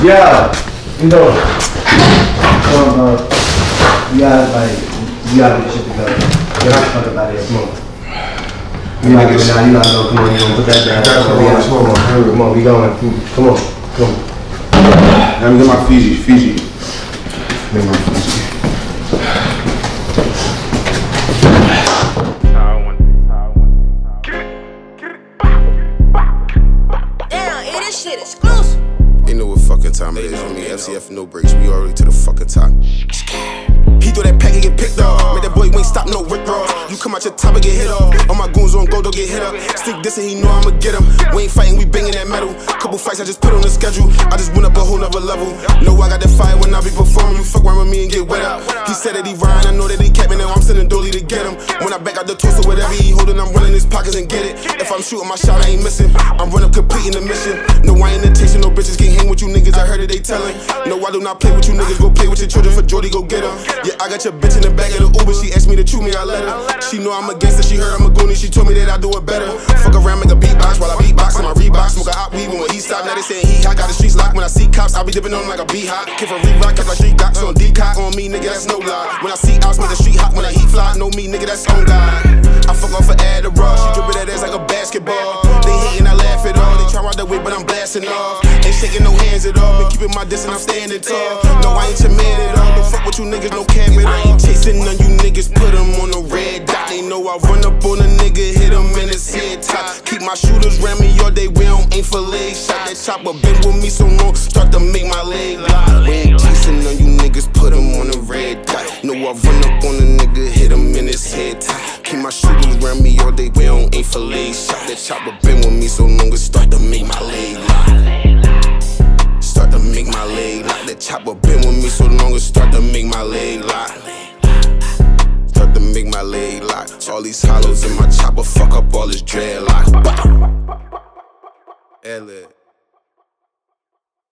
Yeah, you know, you gotta get shit together. Get the fuck up out of here, come on. You gotta go now, you gotta go, come on, you gonna put that down. Come on, we going, come on. Let me get my Fiji. Make my Fiji. Damn, this shit exclusive. You know what fucking time it is with me, FCF NoBrakes, we already to the fucking top. He throw that pack and get picked up. Make that boy wain't stop, no Rick Ross. You come out your top and get hit off. All my goons on go, don't get hit up. Stick this and he know I'ma get him. We ain't fighting, we banging that metal. Couple fights I just put on the schedule. I just went up a whole nother level. Know I got that fire when I be performing. You fuck around with me and get wet up. He said that he rhyme, I know that he kept me. Now I'm sending Dolly to get him. When I back out the torso, whatever he holding, I'm running his pockets and get it. If I'm shooting my shot, I ain't missing. I'm running completing the mission. No, I ain't chasing no bitches, can't hang with you niggas. I heard it, they telling. No, I do not play with you niggas. Go play with your children for Jordy, go get them. Yeah, I got your bitch in the back of the Uber, she asked me to chew me, I let her. She know I'm a gangster, she heard I'm a goonie, she told me that I do it better. Fuck around, make a beatbox while I beatbox in my Reebok. Smoke a hot weed when he stop, now they saying he hot. Got the streets locked, when I see cops, I be dipping on them like a beehive. Kid from Reebok, got my street docs on D-Cock. On me, nigga, that's no lie. When I see outs, make the street hot, when I heat fly. Know me, nigga, that's on God. I fuck off for Adderall, she drippin' that ass like a basketball. They hatin', I laugh it all, they try ride the way, but I'm blasting off. Ain't shaking no hands at all, been keeping my distance, I'm standing tall. No, I ain't your man at all, don't fuck with you niggas, no cap at all. I ain't chasing none, you niggas put them on the red dot. They know I run up on a nigga, hit him in his head top. Keep my shooters round me all day, we don't aim for leg shot. That chopper been with me so long, start to make my leg lock. We ain't chasing none, you niggas put them on the red dot. Know I run up on a nigga, hit him in his head top. Keep my shooters round me all day, we don't aim for leg shot. That chopper been with me so long, it start to make my leg lock. Start to make my leg lock. That chopper been with me so long, it start to make my leg lock. Start to make my leg lock. All these hollows in my chopper, fuck up all this dreadlocks.